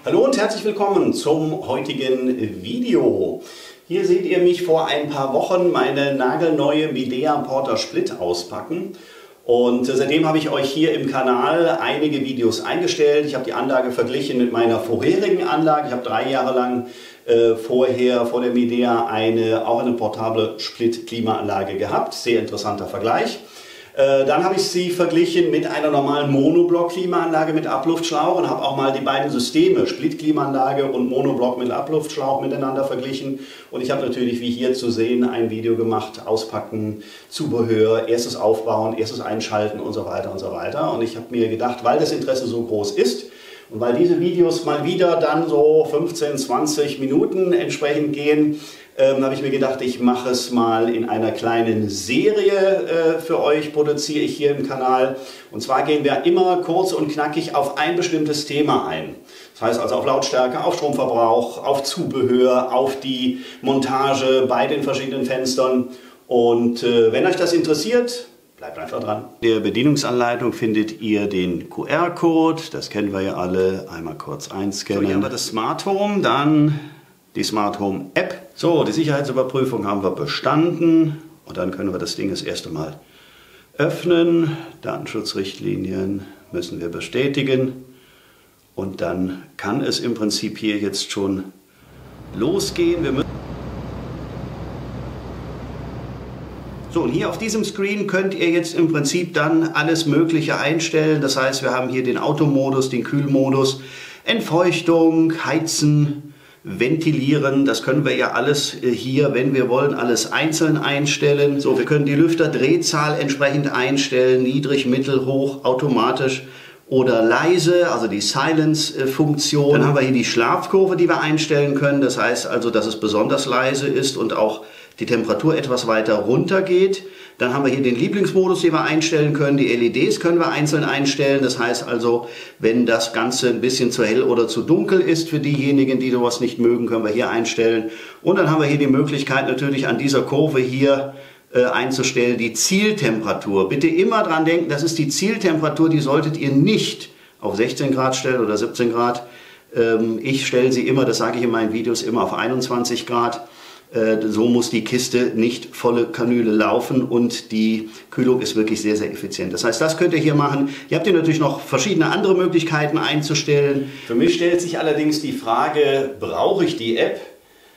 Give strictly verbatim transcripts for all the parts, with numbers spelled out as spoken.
Hallo und herzlich willkommen zum heutigen Video. Hier seht ihr mich vor ein paar Wochen meine nagelneue Midea Porter Split auspacken. Und seitdem habe ich euch hier im Kanal einige Videos eingestellt. Ich habe die Anlage verglichen mit meiner vorherigen Anlage. Ich habe drei Jahre lang äh, vorher vor der Midea eine, auch eine portable Split-Klimaanlage gehabt. Sehr interessanter Vergleich. Äh, dann habe ich sie verglichen mit einer normalen Monoblock-Klimaanlage mit Abluftschlauch und habe auch mal die beiden Systeme, Split-Klimaanlage und Monoblock mit Abluftschlauch, miteinander verglichen. Und ich habe natürlich, wie hier zu sehen, ein Video gemacht, Auspacken, Zubehör, erstes Aufbauen, erstes Einschalten und so weiter und so weiter. Und ich habe mir gedacht, weil das Interesse so groß ist und weil diese Videos mal wieder dann so fünfzehn, zwanzig Minuten entsprechend gehen, Ähm, habe ich mir gedacht, ich mache es mal in einer kleinen Serie äh, für euch, produziere ich hier im Kanal. Und zwar gehen wir immer kurz und knackig auf ein bestimmtes Thema ein. Das heißt also auf Lautstärke, auf Stromverbrauch, auf Zubehör, auf die Montage bei den verschiedenen Fenstern. Und äh, wenn euch das interessiert, bleibt einfach dran. In der Bedienungsanleitung findet ihr den Q R-Code, das kennen wir ja alle. Einmal kurz einscannen. So, hier haben wir das Smart Home, dann die Smart Home App. So, die Sicherheitsüberprüfung haben wir bestanden und dann können wir das Ding das erste Mal öffnen. Datenschutzrichtlinien müssen wir bestätigen und dann kann es im Prinzip hier jetzt schon losgehen. Wir müssen So, und hier auf diesem Screen könnt ihr jetzt im Prinzip dann alles Mögliche einstellen. Das heißt, wir haben hier den Automodus, den Kühlmodus, Entfeuchtung, Heizen, Ventilieren, das können wir ja alles hier, wenn wir wollen, alles einzeln einstellen. So, wir können die Lüfterdrehzahl entsprechend einstellen, niedrig, mittel, hoch, automatisch oder leise, also die Silence-Funktion. Dann haben wir hier die Schlafkurve, die wir einstellen können. Das heißt also, dass es besonders leise ist und auch die Temperatur etwas weiter runter geht. Dann haben wir hier den Lieblingsmodus, den wir einstellen können. Die L E Ds können wir einzeln einstellen. Das heißt also, wenn das Ganze ein bisschen zu hell oder zu dunkel ist für diejenigen, die sowas nicht mögen, können wir hier einstellen. Und dann haben wir hier die Möglichkeit natürlich an dieser Kurve hier äh, einzustellen, die Zieltemperatur. Bitte immer dran denken, das ist die Zieltemperatur, die solltet ihr nicht auf sechzehn Grad stellen oder siebzehn Grad. Ähm, ich stelle sie immer, das sage ich in meinen Videos, immer auf einundzwanzig Grad. So muss die Kiste nicht volle Kanüle laufen und die Kühlung ist wirklich sehr, sehr effizient. Das heißt, das könnt ihr hier machen. Ihr habt hier natürlich noch verschiedene andere Möglichkeiten einzustellen. Für mich stellt sich allerdings die Frage, brauche ich die App?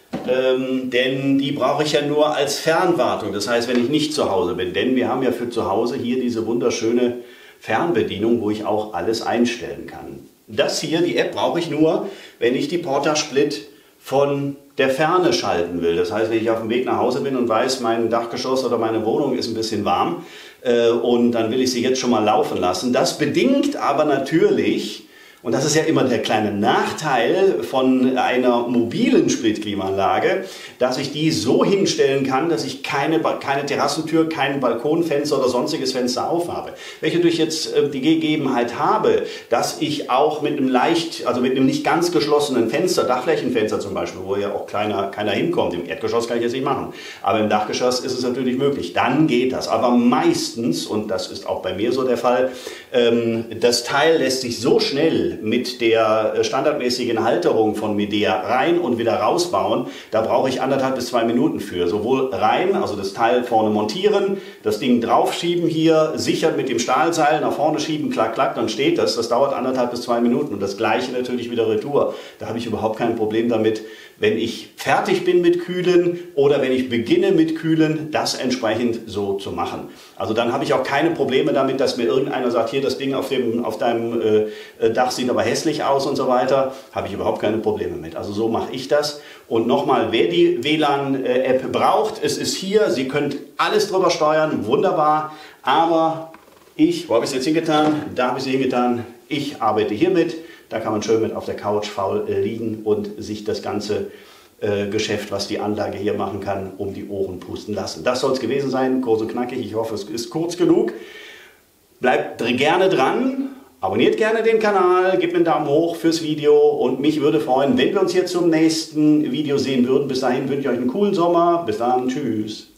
Ähm, denn die brauche ich ja nur als Fernwartung. Das heißt, wenn ich nicht zu Hause bin. Denn wir haben ja für zu Hause hier diese wunderschöne Fernbedienung, wo ich auch alles einstellen kann. Das hier, die App, brauche ich nur, wenn ich die Porter Split von der Ferne schalten will. Das heißt, wenn ich auf dem Weg nach Hause bin und weiß, mein Dachgeschoss oder meine Wohnung ist ein bisschen warm äh, und dann will ich sie jetzt schon mal laufen lassen. Das bedingt aber natürlich, und das ist ja immer der kleine Nachteil von einer mobilen Splitklimaanlage, dass ich die so hinstellen kann, dass ich keine, keine Terrassentür, kein Balkonfenster oder sonstiges Fenster aufhabe. Wenn ich natürlich jetzt äh, die Gegebenheit habe, dass ich auch mit einem leicht, also mit einem nicht ganz geschlossenen Fenster, Dachflächenfenster zum Beispiel, wo ja auch kleiner, keiner hinkommt, im Erdgeschoss kann ich jetzt nicht machen, aber im Dachgeschoss ist es natürlich möglich, dann geht das. Aber meistens, und das ist auch bei mir so der Fall, ähm, das Teil lässt sich so schnell mit der standardmäßigen Halterung von Midea rein und wieder rausbauen, da brauche ich anderthalb bis zwei Minuten für. Sowohl rein, also das Teil vorne montieren, das Ding draufschieben hier, sichern mit dem Stahlseil, nach vorne schieben, klack, klack, dann steht das. Das dauert anderthalb bis zwei Minuten und das gleiche natürlich wieder Retour. Da habe ich überhaupt kein Problem damit, wenn ich fertig bin mit Kühlen oder wenn ich beginne mit Kühlen, das entsprechend so zu machen. Also dann habe ich auch keine Probleme damit, dass mir irgendeiner sagt, hier das Ding auf, dem, auf deinem äh, Dach sieht aber hässlich aus und so weiter. Habe ich überhaupt keine Probleme mit. Also so mache ich das. Und nochmal, wer die W L A N-App braucht, es ist hier. Sie könnt alles drüber steuern, wunderbar. Aber ich, wo habe ich es jetzt hingetan? Da habe ich es hingetan. Ich arbeite hiermit. Da kann man schön mit auf der Couch faul äh, liegen und sich das ganze äh, Geschäft, was die Anlage hier machen kann, um die Ohren pusten lassen. Das soll es gewesen sein, kurz und knackig. Ich hoffe, es ist kurz genug. Bleibt gerne dran, abonniert gerne den Kanal, gebt mir einen Daumen hoch fürs Video und mich würde freuen, wenn wir uns hier zum nächsten Video sehen würden. Bis dahin wünsche ich euch einen coolen Sommer. Bis dann, tschüss.